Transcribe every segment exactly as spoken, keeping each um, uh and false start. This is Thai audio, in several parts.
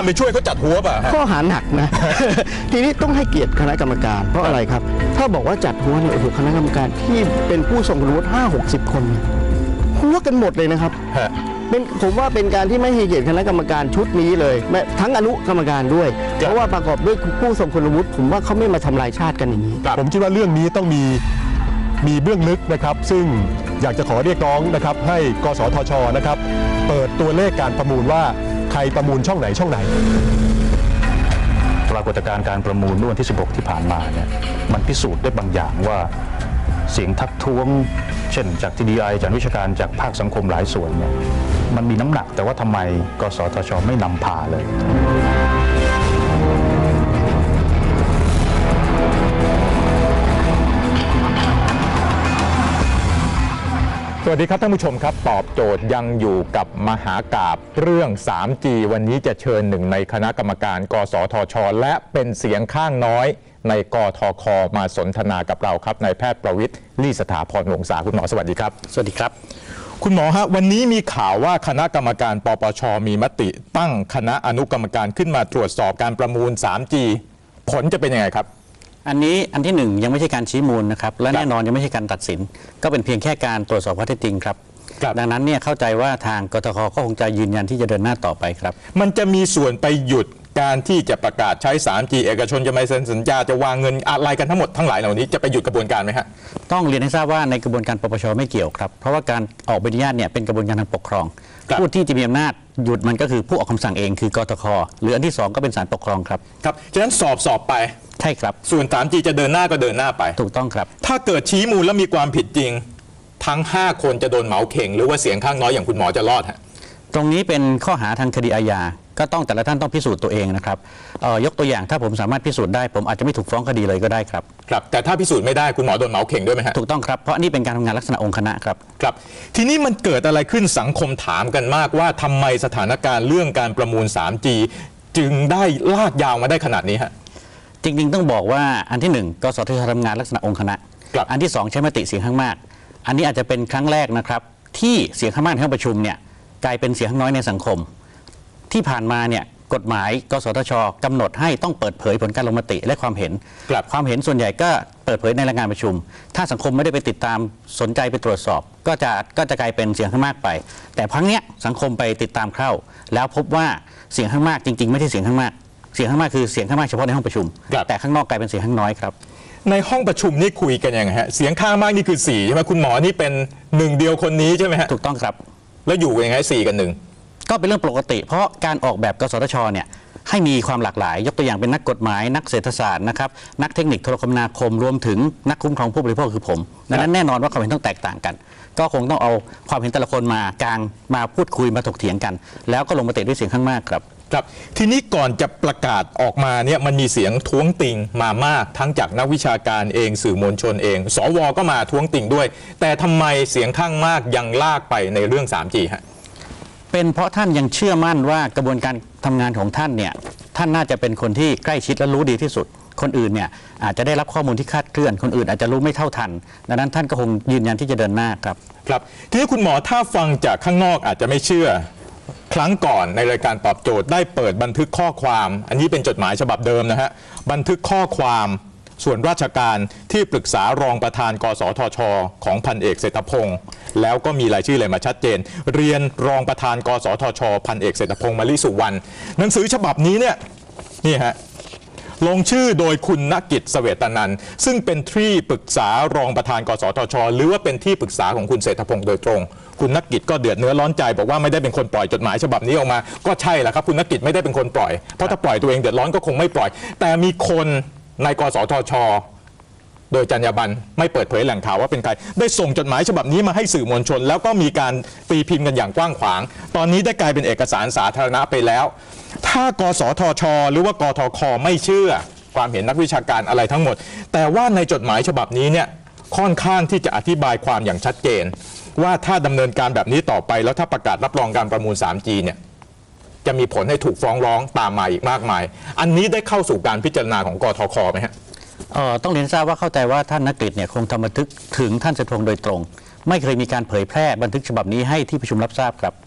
ไปช่วยเขาจัดหัวป่ะข้อหาหนักนะ ทีนี้ต้องให้เกียรติคณะกรรมการเพราะอะไรครับถ้าบอกว่าจัดหัวเนี่ยโอ้โหคณะกรรมการที่เป็นผู้ทรงคุณวุฒิห้าหกสิบคนหัวกันหมดเลยนะครับเป็นผมว่าเป็นการที่ไม่ให้เกียรติคณะกรรมการชุดนี้เลยทั้งอนุกรรมการด้วยเพราะว่าประกอบด้วยผู้ทรงคุณวุฒิผมว่าเขาไม่มาทำลายชาติกันอย่างนี้ผมคิดว่าเรื่องนี้ต้องมีมีเบื้องลึกนะครับซึ่งอยากจะขอเรียกร้องนะครับให้กสทชนะครับเปิดตัวเลขการประมูลว่าใครประมูลช่องไหนช่องไหนปรากฏการณ์การประมูลเมื่อวันที่สิบหกที่ผ่านมาเนี่ยมันพิสูจน์ได้บางอย่างว่าเสียงทักท้วงเช่นจาก ที ดี ไอ จากวิชาการจากภาคสังคมหลายส่วนเนี่ยมันมีน้ำหนักแต่ว่าทำไมกสทชไม่นำพาเลยสวัสดีครับท่านผู้ชมครับตอบโจทย์ยังอยู่กับมหากาพย์เรื่อง ทรี จี วันนี้จะเชิญหนึ่งในคณะกรรมการกสทช.และเป็นเสียงข้างน้อยในกทค.มาสนทนากับเราครับนายแพทย์ประวิตร ลี่สถาพรวงศาคุณหมอสวัสดีครับสวัสดีครับคุณหมอฮะวันนี้มีข่าวว่าคณะกรรมการปปช.มีมติตั้งคณะอนุกรรมการขึ้นมาตรวจสอบการประมูล ทรี จี ผลจะเป็นยังไงครับอันนี้อันที่หนึ่งยังไม่ใช่การชี้มูลนะครับและแน่นอนยังไม่ใช่การตัดสินก็เป็นเพียงแค่การตรวจสอบข้อเท็จจริงครับดังนั้นเนี่ยเข้าใจว่าทางกทค.ก็คงจะยืนยันที่จะเดินหน้าต่อไปครับมันจะมีส่วนไปหยุดการที่จะประกาศใช้ ทรี จี เอกชนจะไม่เซ็นสัญญาจะวางเงินอะไรกันทั้งหมดทั้งหลายเหล่านี้จะไปหยุดกระบวนการไหมฮะต้องเรียนให้ทราบว่าในกระบวนการปปช.ไม่เกี่ยวครับเพราะว่าการออกใบอนุญาตเนี่ยเป็นกระบวนการทางปกครองผู้ที่จะมีอำนาจหยุดมันก็คือผู้ออกคำสั่งเองคือกทค.หรืออันที่สองก็เป็นศาลปกครองครับครับฉะนั้นสอบสอบไปใช่ครับส่วน ทรี จี จะเดินหน้าก็เดินหน้าไปถูกต้องครับถ้าเกิดชี้มูลแล้วมีความผิดจริงทั้งห้าคนจะโดนเหมาเข่งหรือว่าเสียงข้างน้อยอย่างคุณหมอจะรอดฮะตรงนี้เป็นข้อหาทางคดีอาญาก็ต้องแต่ละท่านต้องพิสูจน์ตัวเองนะครับยกตัวอย่างถ้าผมสามารถพิสูจน์ได้ผมอาจจะไม่ถูกฟ้องคดีเลยก็ได้ครับครับแต่ถ้าพิสูจน์ไม่ได้คุณหมอโดนเหมาเข่งด้วยไหมฮะถูกต้องครับเพราะนี่เป็นการทำงานลักษณะองค์คณะครับครับทีนี้มันเกิดอะไรขึ้นสังคมถามกันมากว่าทำไมสถานการณ์เรื่องการประมูล ทรี จี จึงได้ลากยาวมาได้ขนาดนี้ฮะจริงๆต้องบอกว่าอันที่หนึ่งกสทช.ทำงานลักษณะองค์คณะอันที่สองใช้มติเสียงข้างมากอันนี้อาจจะเป็นครั้งแรกนะครับที่เสียงข้างมากในห้องประชุมเนี่ยกลายเป็นเสียงข้างน้อยในสังคมที่ผ่านมาเนี่ยกฎหมายกสทช.กำหนดให้ต้องเปิดเผยผลการลงมติและความเห็นความเห็นส่วนใหญ่ก็เปิดเผยในรายงานประชุมถ้าสังคมไม่ได้ไปติดตามสนใจไปตรวจสอบก็จะก็จะกลายเป็นเสียงข้างมากไปแต่ครั้งนี้สังคมไปติดตามเข้าแล้วพบว่าเสียงข้างมากจริงๆไม่ใช่เสียงข้างมากเสียงข้างมากคือเสียงข้างมากเฉพาะในห้องประชุมแต่ข้างนอกกลายเป็นเสียงข้างน้อยครับในห้องประชุมนี่คุยกันยังไงฮะเสียงข้างมากนี่คือสี่ใช่ไหมคุณหมอนี่เป็นหนึ่งเดียวคนนี้ใช่ไหมฮะถูกต้องครับแล้วอยู่ยังไงสี่กันหนึ่งก็เป็นเรื่องปกติเพราะการออกแบบกสทช.เนี่ยให้มีความหลากหลายยกตัวอย่างเป็นนักกฎหมายนักเศรษฐศาสตร์นะครับนักเทคนิคโทรคมนาคมรวมถึงนักคุ้มครองผู้บริโภคคือผมดังนั้นแน่นอนว่าความเห็นต้องแตกต่างกันก็คงต้องเอาความเห็นแต่ละคนมากลางมาพูดคุยมาถกเถียงกันแล้วก็ลงมติด้วยเสียงข้างมากครับครับทีนี้ก่อนจะประกาศออกมาเนี่ยมันมีเสียงท้วงติงมามากทั้งจากนักวิชาการเองสื่อมวลชนเองสวก็มาท้วงติงด้วยแต่ทำไมเสียงข้างมากยังลากไปในเรื่อง ทรี จี ฮะเป็นเพราะท่านยังเชื่อมั่นว่ากระบวนการทำงานของท่านเนี่ยท่านน่าจะเป็นคนที่ใกล้ชิดและรู้ดีที่สุดคนอื่นเนี่ยอาจจะได้รับข้อมูลที่คลาดเคลื่อนคนอื่นอาจจะรู้ไม่เท่าทันดังนั้นท่านก็คงยืนยันที่จะเดินหน้าครับครับทีนี้คุณหมอถ้าฟังจากข้างนอกอาจจะไม่เชื่อครั้งก่อนในรายการตอบโจทย์ได้เปิดบันทึกข้อความอันนี้เป็นจดหมายฉบับเดิมนะฮะบันทึกข้อความส่วนราชการที่ปรึกษารองประธานกสทช.ของพันเอกเศรษฐพงศ์แล้วก็มีรายชื่อเลยมาชัดเจนเรียนรองประธานกสทช.พันเอกเศรษฐพงศ์มลิสุวรรณหนังสือฉบับนี้เนี่ยนี่ฮะลงชื่อโดยคุณณกิจเสวตนันท์ซึ่งเป็นที่ปรึกษารองประธานกสทช.หรือว่าเป็นที่ปรึกษาของคุณเศรษฐพงศ์โดยตรงคุณณกิจก็เดือดเนื้อร้อนใจบอกว่าไม่ได้เป็นคนปล่อยจดหมายฉบับนี้ออกมาก็ใช่แหละครับคุณณกิจไม่ได้เป็นคนปล่อยเพราะถ้าปล่อยตัวเองเดือดร้อนก็คงไม่ปล่อยแต่มีคนในกสทช.โดยจรรยาบรรณไม่เปิดเผยแหล่งข่าวว่าเป็นใครได้ส่งจดหมายฉบับนี้มาให้สื่อมวลชนแล้วก็มีการตีพิมพ์กันอย่างกว้างขวางตอนนี้ได้กลายเป็นเอกสารสาธารณะไปแล้วถ้ากสทช.หรือว่ากทค.ไม่เชื่อความเห็นนักวิชาการอะไรทั้งหมดแต่ว่าในจดหมายฉบับนี้เนี่ยค่อนข้างที่จะอธิบายความอย่างชัดเจนว่าถ้าดำเนินการแบบนี้ต่อไปแล้วถ้าประกาศรับรองการประมูล ทรี จี เนี่ยจะมีผลให้ถูกฟ้องร้องตามมาอีกมากมายอันนี้ได้เข้าสู่การพิจารณาของกทค.ไหมฮะเอ่อต้องเรียนทราบว่าเข้าใจว่าท่านณกฤษเนี่ยคงทำบันทึกถึงท่านเศรษฐพงศ์โดยตรงไม่เคยมีการเผยแพร่บันทึกฉบับนี้ให้ที่ประชุมรับทราบครับ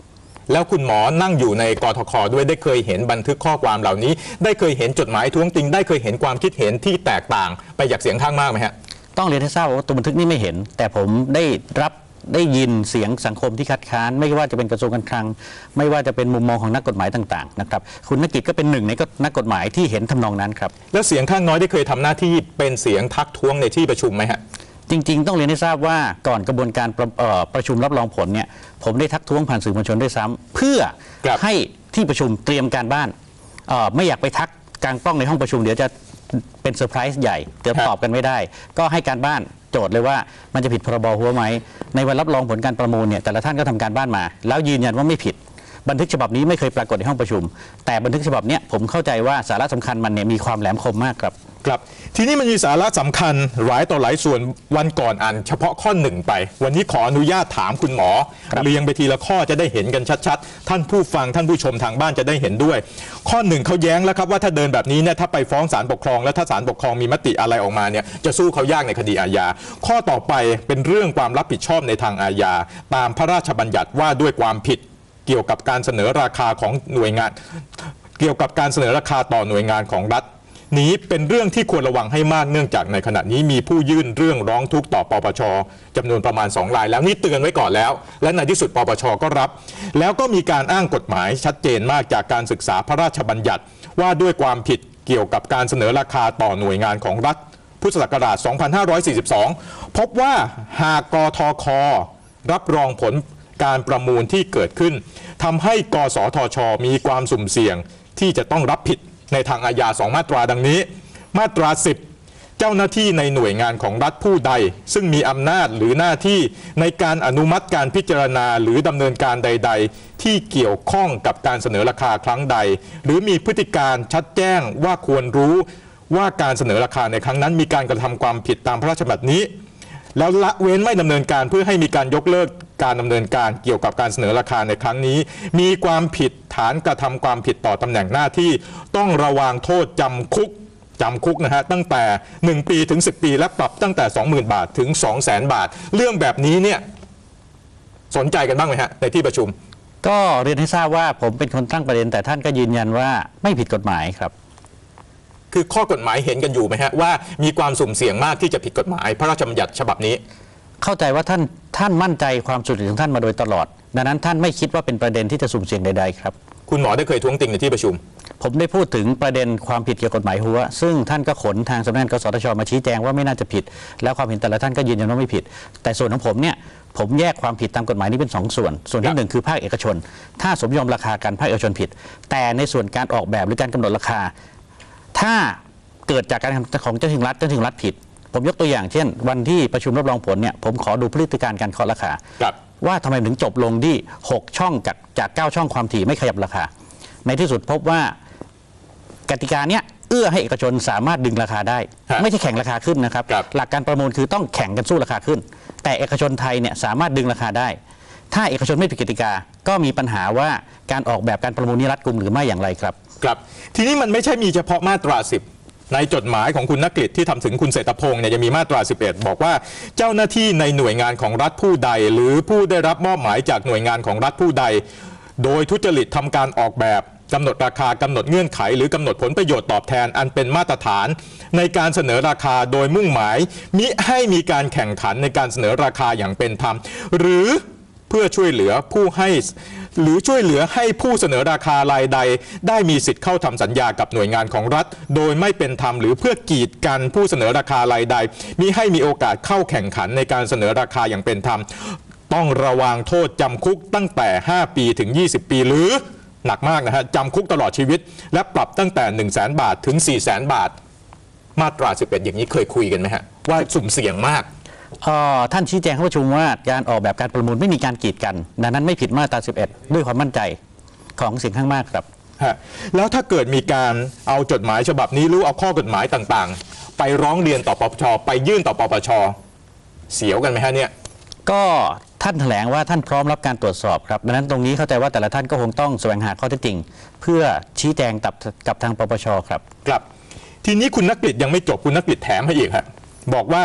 แล้วคุณหมอนั่งอยู่ในกทค.ด้วยได้เคยเห็นบันทึกข้อความเหล่านี้ ได้เคยเห็นจดหมายท้วงติงได้เคยเห็นความคิดเห็นที่แตกต่างไปจากเสียงข้างมากไหมฮะต้องเรียนให้ทราบว่าตัวบันทึกนี้ไม่เห็นแต่ผมได้รับได้ยินเสียงสังคมที่คัดค้านไม่ว่าจะเป็นกระทรวงการคลังไม่ว่าจะเป็นมุมมองของนักกฎหมายต่างๆนะครับคุณนกิจก็เป็นหนึ่งในนักกฎหมายที่เห็นทำนองนั้นครับแล้วเสียงข้างน้อยได้เคยทำหน้าที่เป็นเสียงทักท้วงในที่ประชุมไหมฮะจริงๆต้องเรียนให้ทราบว่าก่อนกระบวนการประ, ประชุมรับรองผลเนี่ยผมได้ทักท้วงผ่านสื่อมวลชนด้วยซ้ำเพื่อให้ที่ประชุมเตรียมการบ้านไม่อยากไปทักกลางกล้องในห้องประชุมเดี๋ยวจะเป็นเซอร์ไพรส์ใหญ่เดี๋ยวตอบกันไม่ได้ก็ให้การบ้านโจทย์เลยว่ามันจะผิดพรบหัวไหมในวันรับรองผลการประมูลเนี่ยแต่ละท่านก็ทำการบ้านมาแล้วยืนยันว่าไม่ผิดบันทึกฉบับนี้ไม่เคยปรากฏในห้องประชุมแต่บันทึกฉบับนี้ผมเข้าใจว่าสาระสำคัญมันเนี่ยมีความแหลมคมมากครับครับทีนี้มันมีสาระสำคัญหลายต่อหลายส่วนวันก่อนอ่านเฉพาะข้อหนึ่งไปวันนี้ขออนุญาตถามคุณหมอเรียงไปทีละข้อจะได้เห็นกันชัดๆท่านผู้ฟังท่านผู้ชมทางบ้านจะได้เห็นด้วยข้อหนึ่งเขาแย้งแล้วครับว่าถ้าเดินแบบนี้เนี่ยถ้าไปฟ้องศาลปกครองแล้วถ้าศาลปกครองมีมติอะไรออกมาเนี่ยจะสู้เขายากในคดีอาญาข้อต่อไปเป็นเรื่องความรับผิดชอบในทางอาญาตามพระราชบัญญัติว่าด้วยความผิดเกี่ยวกับการเสนอราคาของหน่วยงานเกี่ยวกับการเสนอราคาต่อหน่วยงานของรัฐนี้เป็นเรื่องที่ควรระวังให้มากเนื่องจากในขณะนี้มีผู้ยื่นเรื่องร้องทุกข์ต่อปปช.จำนวนประมาณสองรายแล้วนี่เตือนไว้ก่อนแล้วและในที่สุดปปช.ก็รับแล้วก็มีการอ้างกฎหมายชัดเจนมากจากการศึกษาพระราชบัญญัติว่าด้วยความผิดเกี่ยวกับการเสนอราคาต่อหน่วยงานของรัฐพุทธศักราชสองพันห้าร้อยสี่สิบสองพบว่าหากกทค.รับรองผลการประมูลที่เกิดขึ้นทำให้กสทช.มีความสุ่มเสี่ยงที่จะต้องรับผิดในทางอาญาสองมาตราดังนี้มาตราสิบเจ้าหน้าที่ในหน่วยงานของรัฐผู้ใดซึ่งมีอำนาจหรือหน้าที่ในการอนุมัติการพิจารณาหรือดำเนินการใดๆที่เกี่ยวข้องกับการเสนอราคาครั้งใดหรือมีพฤติการชัดแจ้งว่าควรรู้ว่าการเสนอราคาในครั้งนั้นมีการกระทำความผิดตามพระราชบัญญัตินี้แล้วละเว้นไม่ดำเนินการเพื่อให้มีการยกเลิกการดำเนินการเกี่ยวกับการเสนอราคาในครั้งนี้มีความผิดฐานกระทำความผิดต่อตำแหน่งหน้าที่ต้องระวางโทษจำคุกจำคุกนะฮะตั้งแต่หนึ่งปีถึงสิบปีและปรับตั้งแต่ สองหมื่น บาทถึง สองแสน บาทเรื่องแบบนี้เนี่ยสนใจกันบ้างไหมฮะในที่ประชุมก็เรียนให้ทราบว่าผมเป็นคนตั้งประเด็นแต่ท่านก็ยืนยันว่าไม่ผิดกฎหมายครับคือข้อกฎหมายเห็นกันอยู่ไหมฮะว่ามีความสุ่มเสี่ยงมากที่จะผิดกฎหมายพระราชบัญญัติฉบับนี้เข้าใจว่าท่านท่านมั่นใจความสุจริตของท่านมาโดยตลอดดังนั้นท่านไม่คิดว่าเป็นประเด็นที่จะสุ่มเสี่ยงใดๆครับคุณหมอได้เคยท้วงติงในที่ประชุมผมได้พูดถึงประเด็นความผิดเกี่ยวกับกฎหมายหัวซึ่งท่านก็ขนทางสำนักงานกสทช.มาชี้แจงว่าไม่น่าจะผิดแล้วความเห็นแต่ละท่านก็ยืนยันว่าไม่ผิดแต่ส่วนของผมเนี่ยผมแยกความผิดตามกฎหมายนี้เป็นสองส่วนส่วนที่หนึ่งคือภาคเอกชนถ้าสมยอมราคากันภาคเอกชนผิดแต่ในส่วนการออกแบบหรือการกำหนดราคาถ้าเกิดจากการทำของเจ้าหน้าที่รัฐเจ้าหน้าที่รัฐผิดผมยกตัวอย่างเช่นวันที่ประชุมรับรองผลเนี่ยผมขอดูพฤติการการเคาะราคาว่าทำไมถึงจบลงที่หกช่องจากจากเก้าช่องความถี่ไม่ขยับราคาในที่สุดพบว่ากติกาเนี้ยเอื้อให้เอกชนสามารถดึงราคาได้ไม่ใช่แข่งราคาขึ้นนะครับหลักการประมูลคือต้องแข่งกันสู้ราคาขึ้นแต่เอกชนไทยเนี่ยสามารถดึงราคาได้ถ้าเอกชนไม่ผิดกติกาก็มีปัญหาว่าการออกแบบการประมูลนี้รัดกุมหรือไม่อย่างไรครับครับทีนี้มันไม่ใช่มีเฉพาะมาตราสิบในจดหมายของคุณนกฤษที่ทำถึงคุณเศรษฐพงศ์เนี่ยจะมีมาตราสิบเอ็ดบอกว่าเจ้าหน้าที่ในหน่วยงานของรัฐผู้ใดหรือผู้ได้รับมอบหมายจากหน่วยงานของรัฐผู้ใดโดยทุจริตทำการออกแบบกำหนดราคากำหนดเงื่อนไขหรือกำหนดผลประโยชน์ตอบแทนอันเป็นมาตรฐานในการเสนอราคาโดยมุ่งหมายมิให้มีการแข่งขันในการเสนอราคาอย่างเป็นธรรมหรือเพื่อช่วยเหลือผู้ให้หรือช่วยเหลือให้ผู้เสนอราคารายใดได้มีสิทธิ์เข้าทำสัญญากับหน่วยงานของรัฐโดยไม่เป็นธรรมหรือเพื่อกีดกันผู้เสนอราคารายใดมิให้มีโอกาสเข้าแข่งขันในการเสนอราคาอย่างเป็นธรรมต้องระวางโทษจำคุกตั้งแต่ห้าปีถึงยี่สิบปีหรือหนักมากนะฮะจำคุกตลอดชีวิตและปรับตั้งแต่ หนึ่งแสน บาทถึง สี่แสน บาทมาตราสิบเอ็ดอย่างนี้เคยคุยกันไหมฮะว่าสุ่มเสี่ยงมากท่านชี้แจงเข้าประชุมว่าการออกแบบการประมูลไม่มีการกีดกันดังนั้นไม่ผิดมาตราสิบเอ็ดด้วยความมั่นใจของเสียงข้างมากครับแล้วถ้าเกิดมีการเอาจดหมายฉบับนี้หรือเอาข้อกฎหมายต่างๆไปร้องเรียนต่อปปชไปยื่นต่อปปชเสียวกันไหมฮะเนี่ยก็ท่านแถลงว่าท่านพร้อมรับการตรวจสอบครับดังนั้นตรงนี้เข้าใจว่าแต่ละท่านก็คงต้องแสวงหาข้อเท็จจริงเพื่อชี้แจงกับกับทางปปชครับครับทีนี้คุณนกฤษยังไม่จบคุณนกฤษแถมให้อีกครับบอกว่า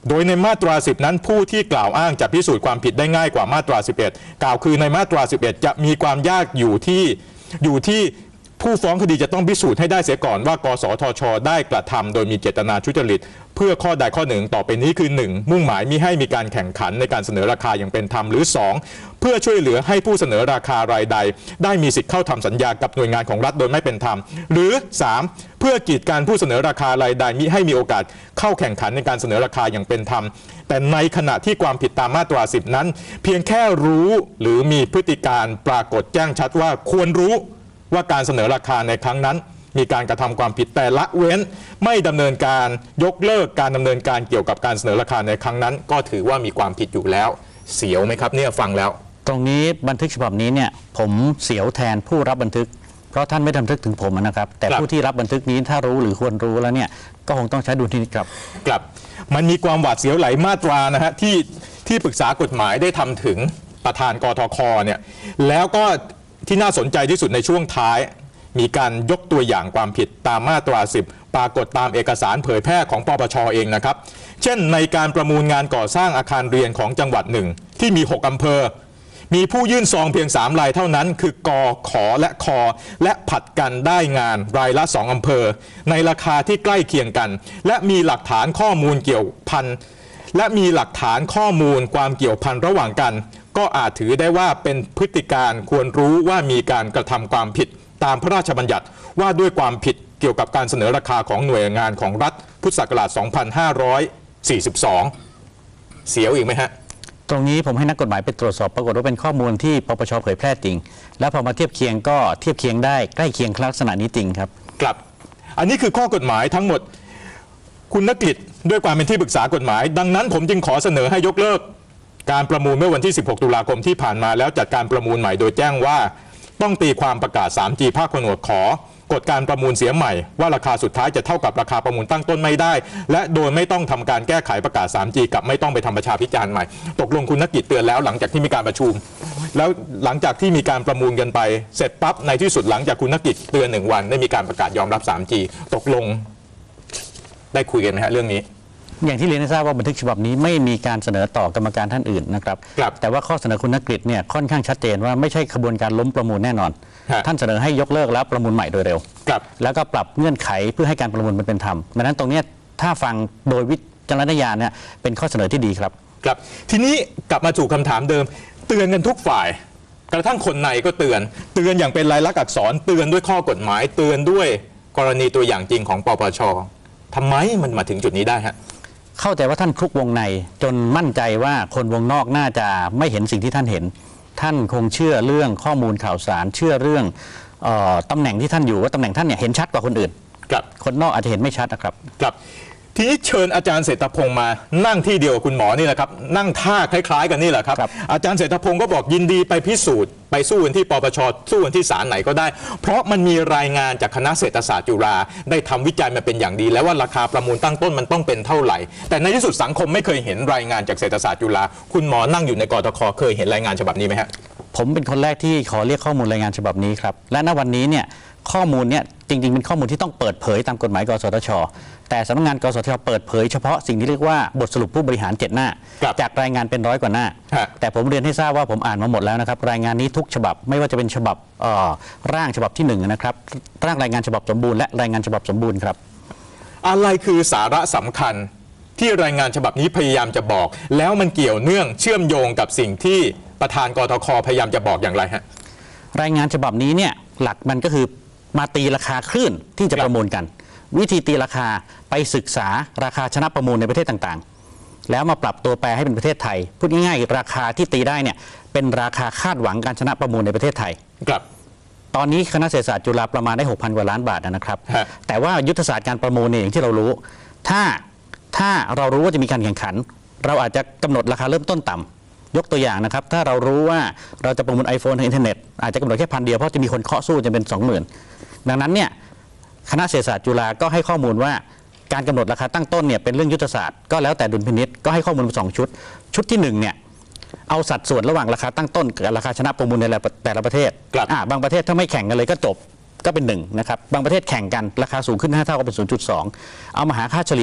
โดยในมาตราสิบนั้นผู้ที่กล่าวอ้างจะพิสูจน์ความผิดได้ง่ายกว่ามาตราสิบเอ็ดกล่าวคือในมาตราสิบเอ็ดจะมีความยากอยู่ที่อยู่ที่ผู้ฟ้องคดีจะต้องพิสูจน์ให้ได้เสียก่อนว่ากสทช.ได้กระทำโดยมีเจตนาทุจริตเพื่อข้อใดข้อหนึ่งต่อไปนี้คือ หนึ่ง มุ่งหมายมิให้มีการแข่งขันในการเสนอราคาอย่างเป็นธรรมหรือ สอง เพื่อช่วยเหลือให้ผู้เสนอราคารายใดได้มีสิทธิ์เข้าทำสัญญากับหน่วยงานของรัฐโดยไม่เป็นธรรมหรือ สาม เพื่อกีดกันผู้เสนอราคารายใดมิให้มีโอกาสเข้าแข่งขันในการเสนอราคาอย่างเป็นธรรมแต่ในขณะที่ความผิดตามมาตราสิบนั้นเพียงแค่รู้หรือมีพฤติการปรากฏแจ้งชัดว่าควรรู้ว่าการเสนอราคาในครั้งนั้นมีการกระทำความผิดแต่ละเว้นไม่ดำเนินการยกเลิกการดำเนินการเกี่ยวกับการเสนอราคาในครั้งนั้นก็ถือว่ามีความผิดอยู่แล้วเสียวไหมครับเนี่ยฟังแล้วตรงนี้บันทึกฉบับนี้เนี่ยผมเสียวแทนผู้รับบันทึกเพราะท่านไม่บันทึกถึงผมนะครับแต่ผู้ที่รับบันทึกนี้ถ้ารู้หรือควรรู้แล้วเนี่ยก็คงต้องใช้ดุลพินิจครับครับมันมีความหวาดเสียวหลายมาตรานะฮะที่ที่ปรึกษากฎหมายได้ทำถึงประธานกทคเนี่ยแล้วก็ที่น่าสนใจที่สุดในช่วงท้ายมีการยกตัวอย่างความผิดตามมาตราสิบปรากฏตามเอกสารเผยแพร่ของปปช.เองนะครับเช่นในการประมูลงานก่อสร้างอาคารเรียนของจังหวัดหนึ่งที่มีหกอำเภอมีผู้ยื่นซองเพียงสามรายเท่านั้นคือกขอและคอและผัดกันได้งานรายละสองอำเภอในราคาที่ใกล้เคียงกันและมีหลักฐานข้อมูลเกี่ยวพันและมีหลักฐานข้อมูลความเกี่ยวพันระหว่างกันก็อาจถือได้ว่าเป็นพฤติการควรรู้ว่ามีการกระทำความผิดตามพระราชบัญญัติว่าด้วยความผิดเกี่ยวกับการเสนอราคาของหน่วยงานของรัฐพุทธศักราช สองพันห้าร้อยสี่สิบสอง เสียวอีกไหมฮะตรงนี้ผมให้นักกฎหมายไปตรวจสอบปรากฏว่าเป็นข้อมูลที่ปปช.เผยแพร่จริงแล้วพอมาเทียบเคียงก็เทียบเคียงได้ใกล้เคียงลักษณะนี้จริงครับครับอันนี้คือข้อกฎหมายทั้งหมดคุณณกฤษด้วยความเป็นที่ปรึกษากฎหมายดังนั้นผมจึงขอเสนอให้ยกเลิกการประมูลเมื่อวันที่สิบหกตุลาคมที่ผ่านมาแล้วจัดการประมูลใหม่โดยแจ้งว่าต้องตีความประกาศ สามจี ภาคผนวกขอกฎการประมูลเสียใหม่ว่าราคาสุดท้ายจะเท่ากับราคาประมูลตั้งต้นไม่ได้และโดยไม่ต้องทำการแก้ไขประกาศ สามจี กับไม่ต้องไปทำประชาพิจารณ์ใหม่ตกลงคุณณกฤษเตือนแล้วหลังจากที่มีการประชุมแล้วหลังจากที่มีการประมูลกันไปเสร็จปั๊บในที่สุดหลังจากคุณณกฤษเตือนหนึ่งวันได้มีการประกาศยอมรับ สามจี ตกลงได้คุยกันไหมฮะเรื่องนี้อย่างที่เรียนให้ทราบว่าบันทึกฉบับนี้ไม่มีการเสนอต่อกรรมการท่านอื่นนะครับแต่ว่าข้อเสนอคุณณกฤษเนี่ยค่อนข้างชัดเจนว่าไม่ใช่ขบวนการล้มประมูลแน่นอนท่านเสนอให้ยกเลิกแล้วประมูลใหม่โดยเร็วแล้วก็ปรับเงื่อนไขเพื่อให้การประมูลมันเป็นธรรมดังนั้นตรงนี้ถ้าฟังโดยวิจารณญาณเนี่ยเป็นข้อเสนอที่ดีครับครับทีนี้กลับมาสู่คำถามเดิมเตือนกันทุกฝ่ายกระทั่งคนในก็เตือนเตือนอย่างเป็นลายลักษณ์อักษรเตือนด้วยข้อกฎหมายเตือนด้วยกรณีตัวอย่างจริงของปปช.ทำไมมันมาถึงจุดนี้ได้ฮะเข้าใจว่าท่านคลุกวงในจนมั่นใจว่าคนวงนอกน่าจะไม่เห็นสิ่งที่ท่านเห็นท่านคงเชื่อเรื่องข้อมูลข่าวสารเชื่อเรื่องเอ่อตำแหน่งที่ท่านอยู่ว่าตำแหน่งท่านเนี่ยเห็นชัดกว่าคนอื่นครับคนนอกอาจจะเห็นไม่ชัดนะครับครับทีนี้เชิญอาจารย์เศรษฐพงศ์มานั่งที่เดียวกับคุณหมอนี่แหละครับนั่งท่าคล้ายๆกันนี่แหละครับอาจารย์เศรษฐพงศ์ก็บอกยินดีไปพิสูจน์ไปสู้กันที่ปปช.สู้กันที่ศาลไหนก็ได้เพราะมันมีรายงานจากคณะเศรษฐศาสตร์จุฬาได้ทำวิจัยมาเป็นอย่างดีแล้วว่าราคาประมูลตั้งต้นมันต้องเป็นเท่าไหร่แต่ในที่สุดสังคมไม่เคยเห็นรายงานจากเศรษฐศาสตร์จุฬาคุณหมอนั่งอยู่ในกทค.เคยเห็นรายงานฉบับนี้ไหมฮะผมเป็นคนแรกที่ขอเรียกข้อมูลรายงานฉบับนี้ครับและณวันนี้เนี่ยข้อมูลเนี่ยจริงๆเป็นข้อมูลที่ต้องเปิดเผยตามกฎหมายกสทช.แต่สำนักงานกสทช.เปิดเผยเฉพาะสิ่งที่เรียกว่าบทสรุปผู้บริหารเจ็ดหน้าจากรายงานเป็นร้อยกว่าหน้าแต่ผมเรียนให้ทราบว่าผมอ่านมาหมดแล้วนะครับรายงานนี้ทุกฉบับไม่ว่าจะเป็นฉบับร่างฉบับที่หนึ่งนะครับร่างรายงานฉบับสมบูรณ์และรายงานฉบับสมบูรณ์ครับอะไรคือสาระสำคัญที่รายงานฉบับนี้พยายามจะบอกแล้วมันเกี่ยวเนื่องเชื่อมโยงกับสิ่งที่ประธานกทค.พยายามจะบอกอย่างไรฮะรายงานฉบับนี้เนี่ยหลักมันก็คือมาตีราคาคลื่นที่จะประมูลกันวิธีตีราคาไปศึกษาราคาชนะประมูลในประเทศต่างๆแล้วมาปรับตัวแปรให้เป็นประเทศไทยพูดง่ายๆราคาที่ตีได้เนี่ยเป็นราคาคาดหวังการชนะประมูลในประเทศไทยครับตอนนี้คณะเศรษฐศาสตร์จุฬาประมาณได้ หกพัน กว่าล้านบาทนะครับแต่ว่ายุทธศาสตร์การประมูลเนี่ยอย่างที่เรารู้ถ้าถ้าเรารู้ว่าจะมีการแข่งขันเราอาจจะกำหนดราคาเริ่มต้นต่ำยกตัวอย่างนะครับถ้าเรารู้ว่าเราจะประมูล iPhone ทางอินเทอร์เน็ตอาจจะกำหนดแค่พันเดียวเพราะจะมีคนเคาะสู้จะเป็น สองหมื่น ดังนั้นเนี่ยคณะเศรษฐศาสตร์จุฬาก็ให้ข้อมูลว่าการกำหนดราคาตั้งต้นเนี่ยเป็นเรื่องยุทธศาสตร์ก็แล้วแต่ดุลพินิจก็ให้ข้อมูลมาสองชุดชุดที่หนึ่งเนี่ยเอาสัดส่วนระหว่างราคาตั้งต้นกับราคาชนะประมูลในแต่ละประเทศอ่าบางประเทศถ้าไม่แข่งกันเลยก็จบก็เป็นหนึ่งนะครับบางประเทศแข่งกันราคาสูงขึ้นห้าเท่าก็เป็น ศูนย์จุดสอง เอามาหาค่าเฉลี่ย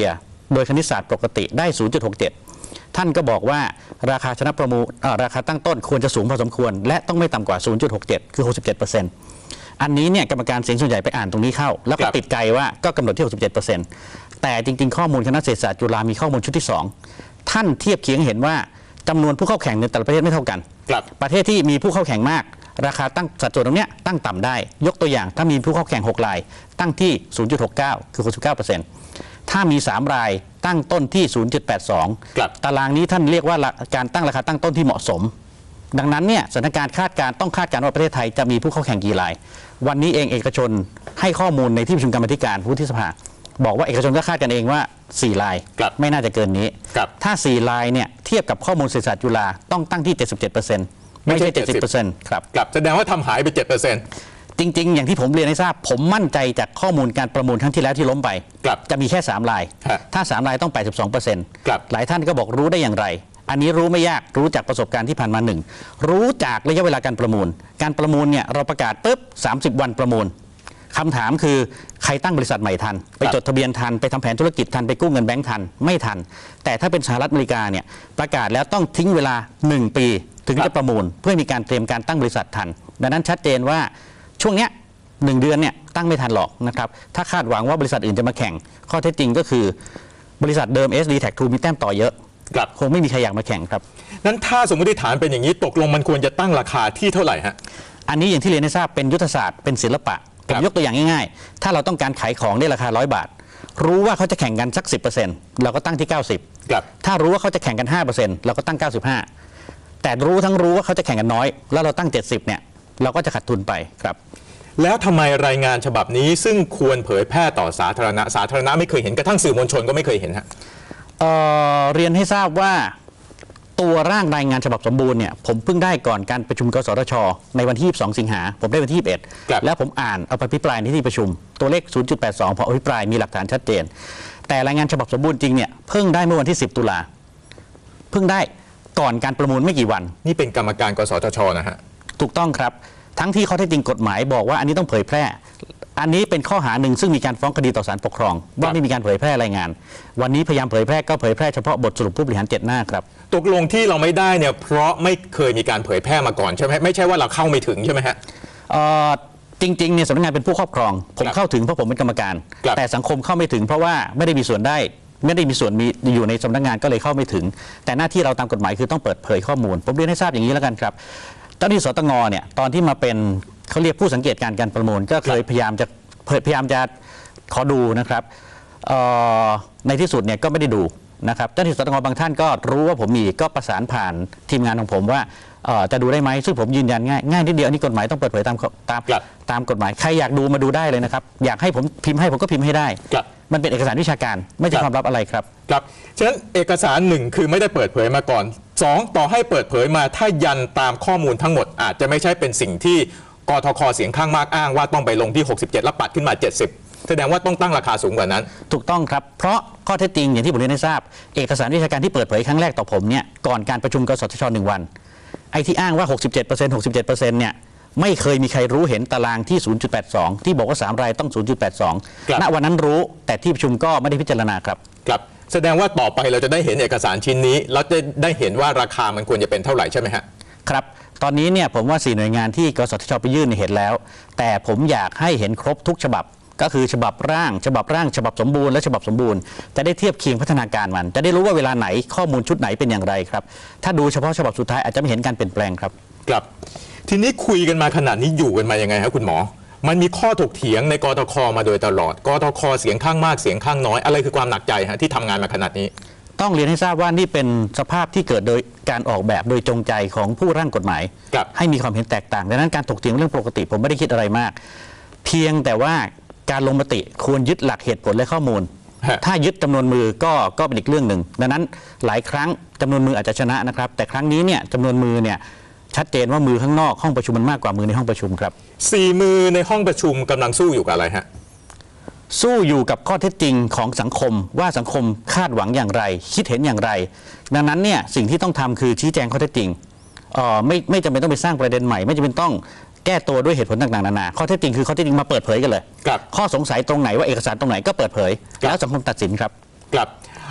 โดยคณิตศาสตร์ปกติได้ ศูนย์จุดหกเจ็ด ท่านก็บอกว่าราคาชนะประมูลราคาตั้งต้นควรจะสูงพอสมควรและต้องไม่ต่ำกว่า ศูนย์จุดหกเจ็ด คือ หกสิบเจ็ดเปอร์เซ็นต์ อันนี้เนี่ยกรรมการเสียงส่วนใหญ่ไปอ่านตรงนี้เข้าแล้วก็ติดใจว่าก็กำหนดที่ หกสิบเจ็ดเปอร์เซ็นต์ แต่จริงๆข้อมูลคณะเศรษฐศาสตร์จุฬามีข้อมูลชุดที่สองท่านเทียบเคียงเห็นว่าจำนวนผู้เข้าแข่งในแต่ละประเทศไม่เท่ากันประเทศที่มีผู้เข้าแข่งมากราคาตั้งสัดส่วนตรงเนี้ยตั้งต่ำได้ยกตัวอย่างถ้ามีผู้เข้าแข่งหกรายตั้งที่ ศูนย์จุดหกเก้า คือ หกสิบเก้าเปอร์เซ็นต์ ถ้ามีสามรายตั้งต้นที่ ศูนย์จุดแปดสอง ตารางนี้ท่านเรียกว่าการตั้งราคาตั้งต้นที่เหมาะสมดังนั้นเนี่ยสถานการณ์คาดการต้องคาดการณ์ว่าประเทศไทยจะมีผู้เข้าแข่งกี่รายวันนี้เองเอกชนให้ข้อมูลในที่ประชุมกรรมาธิการวุฒิสภาบอกว่าเอกชนก็คาดกันเองว่าสี่รายไม่น่าจะเกินนี้ถ้าสี่รายเนี่ยเทียบกับข้อมูลเศรษฐศาสตร์จุฬาต้องตั้งที่ เจ็ดสิบเจ็ดเปอร์เซ็นต์ ไม่ใช่ เจ็ดสิบเปอร์เซ็นต์ ครับครับแสดงว่าทำหายไป เจ็ดเปอร์เซ็นต์จริงๆอย่างที่ผมเรียนให้ทราบผมมั่นใจจากข้อมูลการประมูลครั้งที่แล้วที่ล้มไปจะมีแค่สามรายถ้าสามรายต้อง แปดสิบสองเปอร์เซ็นต์ หลายท่านก็บอกรู้ได้อย่างไรอันนี้รู้ไม่ยากรู้จากประสบการณ์ที่ผ่านมาหนึ่งรู้จากระยะเวลาการประมูลการประมูลเนี่ยเราประกาศปุ๊บสามสิบวันประมูลคำถามคือใครตั้งบริษัทใหม่ทันไปจดทะเบียนทันไปทำแผนธุรกิจทันไปกู้เงินแบงก์ทันไม่ทันแต่ถ้าเป็นสหรัฐอเมริกาเนี่ยประกาศแล้วต้องทิ้งเวลาหนึ่งปีถึงจะประมูลเพื่อมีการเตรียมการตั้งบริษัททันดังนั้นชัดเจนว่าช่วงเนี้ยหนึ่งเดือนเนี่ยตั้งไม่ทันหรอกนะครับถ้าคาดหวังว่าบริษัทอื่นจะมาแข่งข้อเท็จจริงก็คือบริษัทเดิม เอส ดี Tag ทูมีแต้มต่อเยอะคงไม่มีใครอยากมาแข่งครับนั้นถ้าสมมติฐานเป็นอย่างนี้ตกลงมันควรจะตั้งราคาที่เท่าไหร่ฮะอันนี้อย่างที่เรียนให้ทราบเป็นยุทธศาสตร์เป็นศิลปะผมยกตัวอย่างง่ายๆถ้าเราต้องการขายของได้ราคาร้อยบาทรู้ว่าเขาจะแข่งกันสัก สิบเปอร์เซ็นต์ เราก็ตั้งที่เก้าสิบถ้ารู้ว่าเขาจะแข่งกัน ห้าเปอร์เซ็นต์ เราก็ตั้งเก้าสิบห้าแต่รู้ทั้งรู้ว่าเขาจะแข่งกันน้อยแล้วเราตั้งเจ็ดสิบเนี่ยเราก็จะขาดทุนไปครับแล้วทำไมรายงานฉบับนี้ซึ่งควรเผยแพร่ต่อสาธารณะสาธารณะไม่เคยเห็นกระทั่งสื่อมวลชนก็ไม่เคยเห็นฮะเอ่อ เรียนให้ทราบว่าตัวร่างรายงานฉบับสมบูรณ์เนี่ยผมเพิ่งได้ก่อนการประชุมกสทช.ในวันที่ยี่สิบสองสิงหาผมได้วันที่ยี่สิบเอ็ดแล้วผมอ่านเอาไปอภิปรายในที่ประชุมตัวเลข ศูนย์จุดแปดสอง พออภิปรายมีหลักฐานชัดเจนแต่รายงานฉบับสมบูรณ์จริงเนี่ยเพิ่งได้เมื่อวันที่สิบตุลาเพิ่งได้ก่อนการประมูลไม่กี่วันนี่เป็นกรรมการกสทช.นะฮะถูกต้องครับทั้งที่ข้อเท็จจริงกฎหมายบอกว่าอันนี้ต้องเผยแพร่อันนี้เป็นข้อหาหนึ่งซึ่งมีการฟ้องคดีต่อศาลปกครองว่าไม่มีการเผยแพร่รายงานวันนี้พยายามเผยแพร่ก็เผยแพร่เฉพาะบทสรุปผู้บริหารเจ็ดหน้าครับตกลงที่เราไม่ได้เนี่ยเพราะไม่เคยมีการเผยแพร่มาก่อนใช่ไหมไม่ใช่ว่าเราเข้าไม่ถึงใช่ไหมฮะจริงๆเนี่ยสำนักงานเป็นผู้ครอบครองผมเข้าถึงเพราะผมเป็นกรรมการแต่สังคมเข้าไม่ถึงเพราะว่าไม่ได้มีส่วนได้ไม่ได้มีส่วนมีอยู่ในสำนักงานก็เลยเข้าไม่ถึงแต่หน้าที่เราตามกฎหมายคือต้องเปิดเผยข้อมูลผมเรียนให้ทราบอย่างนี้แล้วกันครับเจ้าหน้าที่สตงเนี่ยตอนที่มาเป็นเขาเรียกผู้สังเกตการการประมูลก็เคยพยายามจะพยายามจะขอดูนะครับในที่สุดเนี่ยก็ไม่ได้ดูนะครับเจ้าหน้าที่สตงบางท่านก็รู้ว่าผมมีก็ประสานผ่านทีมงานของผมว่าจะดูได้ไหมซึ่งผมยืนยันง่ายง่ายนิดเดียวนี่กฎหมายต้องเปิดเผยตามตามตามกฎหมายใครอยากดูมาดูได้เลยนะครับอยากให้ผมพิมพ์ให้ผมก็พิมพ์ให้ได้มันเป็นเอกสารวิชาการไม่ใช่ความลับอะไรครับครับฉะนั้นเอกสารหนึ่งคือไม่ได้เปิดเผยมาก่อนสองต่อให้เปิดเผยมาถ้ายันตามข้อมูลทั้งหมดอาจจะไม่ใช่เป็นสิ่งที่กทค.เสียงข้างมากอ้างว่าต้องไปลงที่หกสิบเจ็ดแล้วปัดขึ้นมาเจ็ดสิบแสดงว่าต้องตั้งราคาสูงกว่านั้นถูกต้องครับเพราะข้อเท็จจริงอย่างที่ผมเรียนให้ทราบเอกสารวิชาการที่เปิดเผยครั้งแรกต่อผมเนี่ยก่อนการประชุมกสทช.หนึ่งวันไอ้ที่อ้างว่า หกสิบเจ็ดเปอร์เซ็นต์ หกสิบเจ็ดเปอร์เซ็นต์ เนี่ยไม่เคยมีใครรู้เห็นตารางที่ ศูนย์จุดแปดสอง ที่บอกว่าสามรายต้อง ศูนย์จุดแปดสอง ณ วันนั้นรู้แต่ที่ประชุมก็ไม่ได้พิจารณาครับครับแสดงว่าต่อไปเราจะได้เห็นเอกสารชิ้นนี้แล้วจะได้เห็นว่าราคามันควรจะเป็นเท่าไหร่ใช่ไหมฮะครับตอนนี้เนี่ยผมว่าสี่หน่วยงานที่กสทช.ไปยื่นเห็นแล้วแต่ผมอยากให้เห็นครบทุกฉบับก็คือฉบับร่างฉบับร่างฉบับสมบูรณ์และฉบับสมบูรณ์จะได้เทียบเคียงพัฒนาการมันจะได้รู้ว่าเวลาไหนข้อมูลชุดไหนเป็นอย่างไรครับถ้าดูเฉพาะฉบับสุดท้ายอาจจะไม่เห็นการเปลี่ยนแปลงครับครับทีนี้คุยกันมาขนาดนี้อยู่กันมายังไงครับคุณหมอมันมีข้อถกเถียงในกทค.มาโดยตลอดกทค.เสียงข้างมากเสียงข้างน้อยอะไรคือความหนักใจฮะที่ทำงานมาขนาดนี้ต้องเรียนให้ทราบว่านี่เป็นสภาพที่เกิดโดยการออกแบบโดยจงใจของผู้ร่างกฎหมายให้มีความเห็นแตกต่างดังนั้นการถกเถียงเรื่องปกติผมไม่ได้คิดอะไรมากเพียงแต่ว่าการลงมติควรยึดหลักเหตุผลและข้อมูลถ้ายึดจำนวนมือก็ก็เป็นอีกเรื่องหนึ่งดังนั้นหลายครั้งจำนวนมืออาจจะชนะนะครับแต่ครั้งนี้เนี่ยจำนวนมือเนี่ยชัดเจนว่ามือข้างนอกห้องประชุมมันมากกว่ามือในห้องประชุมครับสี่มือในห้องประชุมกำลังสู้อยู่กับอะไรฮะสู้อยู่กับข้อเท็จจริงของสังคมว่าสังคมคาดหวังอย่างไรคิดเห็นอย่างไรดังนั้นเนี่ยสิ่งที่ต้องทำคือชี้แจงข้อเท็จจริงเอ่อไม่ไม่จำเป็นต้องไปสร้างประเด็นใหม่ไม่จำเป็นต้องแก้ตัวด้วยเหตุผลต่างๆนานาข้อเท็จจริงคือข้อเท็จจริงมาเปิดเผยกันเลยข้อสงสัยตรงไหนว่าเอกสารตรงไหนก็เปิดเผยแล้วสังคมตัดสินครับครับ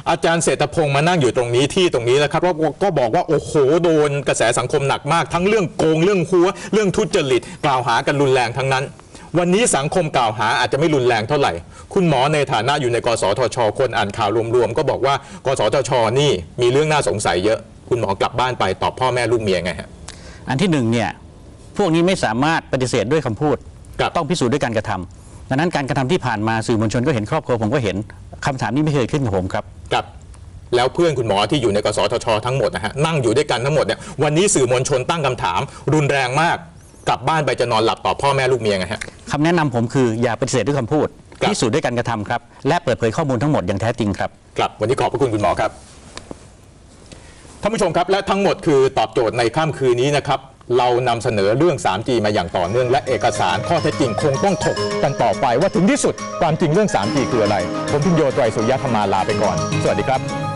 อาจารย์เศรษฐพงศ์มานั่งอยู่ตรงนี้ที่ตรงนี้นะครับว่าก็บอกว่าโอ้โหโดนกระแสสังคมหนักมากทั้งเรื่องโกงเรื่องหัวเรื่องทุจริตกล่าวหากันรุนแรงทั้งนั้นวันนี้สังคมกล่าวหาอาจจะไม่รุนแรงเท่าไหร่คุณหมอในฐานะอยู่ในกสทชคนอ่านข่าวรวมๆก็บอกว่ากสทชนี่มีเรื่องน่าสงสัยเยอะคุณหมอกลับบ้านไปตอบพ่อแม่ลูกเมียไงฮะอันที่หนึ่งเนี่ยพวกนี้ไม่สามารถปฏิเสธด้วยคำพูดต้องพิสูจน์ด้วยการกระทำดังนั้นการกระทำที่ผ่านมาสื่อมวลชนก็เห็นครอบครัวผมก็เห็นคำถามนี้ไม่เคยขึ้นกับผมครับครับแล้วเพื่อนคุณหมอที่อยู่ในกสทชทั้งหมดนะฮะนั่งอยู่ด้วยกันทั้งหมดเนี่ยวันนี้สื่อมวลชนตั้งคำถามรุนแรงมากกลับบ้านไปจะนอนหลับตอบพ่อแม่ลูกเมียไงฮะคำแนะนำผมคืออย่าปฏิเสธด้วยคำพูดพิสูจน์ด้วยการกระทำครับและเปิดเผยข้อมูลทั้งหมดอย่างแท้จริงครับครับวันนี้ขอบพระคุณคุณหมอครับท่านผู้ชมครับและทั้งหมดคือตอบโจทย์ในค่ำคืนนี้นะครับเรานำเสนอเรื่อง ทรีจี มาอย่างต่อเนื่องและเอกสารข้อเท็จจริงคงต้องถกกันต่อไปว่าถึงที่สุดความจริงเรื่อง ทรีจี คืออะไรผมพิญโยไตรสุริยธรรมาลาไปก่อนสวัสดีครับ